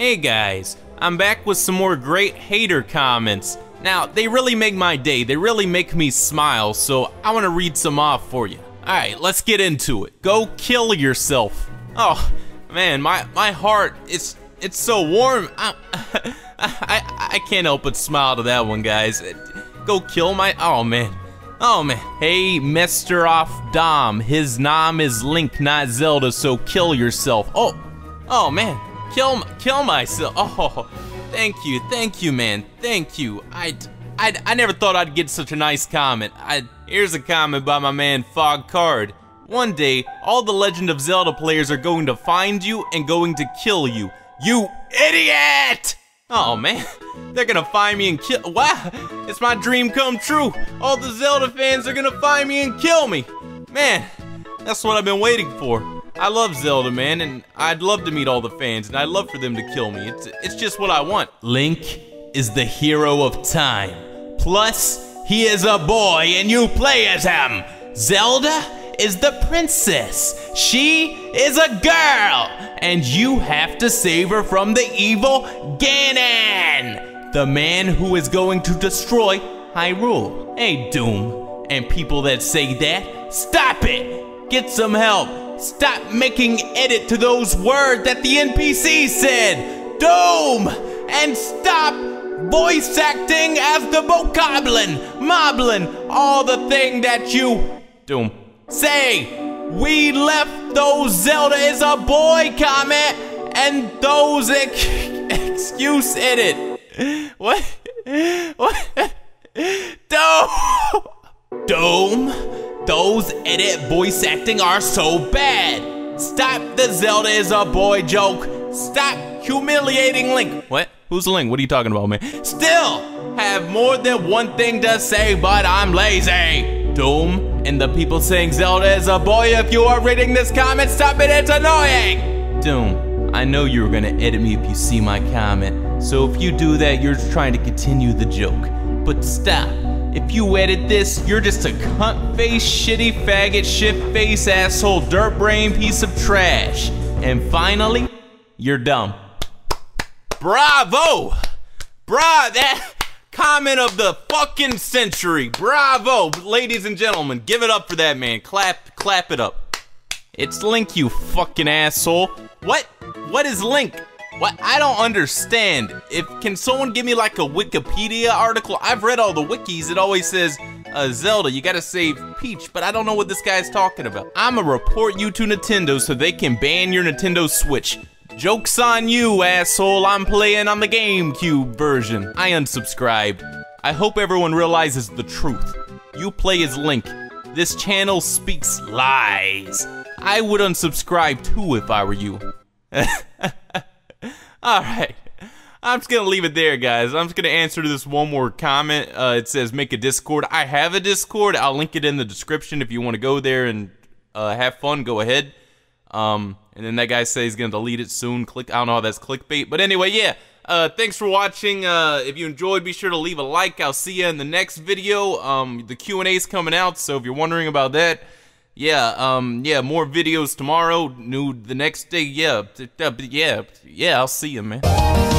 Hey guys, I'm back with some more great hater comments. Now, they really make my day, they really make me smile, so I want to read some off for you. Alright, let's get into it. Go kill yourself. Oh, man, my heart, it's so warm. I can't help but smile to that one, guys. Go kill my, oh man. Oh man. Hey, Mr. Off Dom, his nom is Link, not Zelda, so kill yourself. Oh man. Kill myself. Oh, thank you, man. Thank you. I never thought I'd get such a nice comment. Here's a comment by my man Fog Card. One day, all the Legend of Zelda players are going to find you and going to kill you. You idiot! Oh man, they're gonna find me and kill. Wow, it's my dream come true. All the Zelda fans are gonna find me and kill me. Man, that's what I've been waiting for. I love Zelda, man, and I'd love to meet all the fans, and I'd love for them to kill me. It's just what I want. Link is the hero of time. Plus, he is a boy, and you play as him. Zelda is the princess. She is a girl, and you have to save her from the evil Ganon, the man who is going to destroy Hyrule. Hey, Doom, and people that say that, stop it. Get some help. Stop making edit to those words that the NPC said. Doom! And stop voice acting as the Bokoblin, Moblin, all the thing that you, Doom, say. We left those Zelda is a boy comment and those excuse edit. What? What? Doom, those edit voice acting are so bad. Stop the Zelda is a boy joke. Stop humiliating Link. What? Who's Link? What are you talking about, man? Still have more than one thing to say, but I'm lazy. Doom and the people saying Zelda is a boy, if you are reading this comment, stop it, it's annoying. Doom, I know you're gonna edit me if you see my comment. So if you do that, you're trying to continue the joke. But stop. If you edit this, you're just a cunt face, shitty faggot, shit face, asshole, dirt brain piece of trash. And finally, you're dumb. Bravo! That comment of the fucking century. Bravo, ladies and gentlemen. Give it up for that man. Clap it up. It's Link, you fucking asshole. What is Link? What? I don't understand. Can someone give me like a Wikipedia article? I've read all the wikis. It always says, Zelda, you gotta save Peach, but I don't know what this guy's talking about. I'ma report you to Nintendo so they can ban your Nintendo Switch. Joke's on you, asshole. I'm playing on the GameCube version. I unsubscribed. I hope everyone realizes the truth. You play as Link. This channel speaks lies. I would unsubscribe too if I were you. Alright, I'm just gonna leave it there, guys. I'm just gonna answer this one more comment. It says make a Discord. I have a Discord. I'll link it in the description if you want to go there and have fun. Go ahead. And then that guy says he's gonna delete it soon. I don't know how that's clickbait, but anyway, yeah. Thanks for watching. If you enjoyed, be sure to leave a like. I'll see you in the next video. The Q&A's coming out, so if you're wondering about that, yeah, more videos tomorrow, new the next day, yeah, I'll see you, man.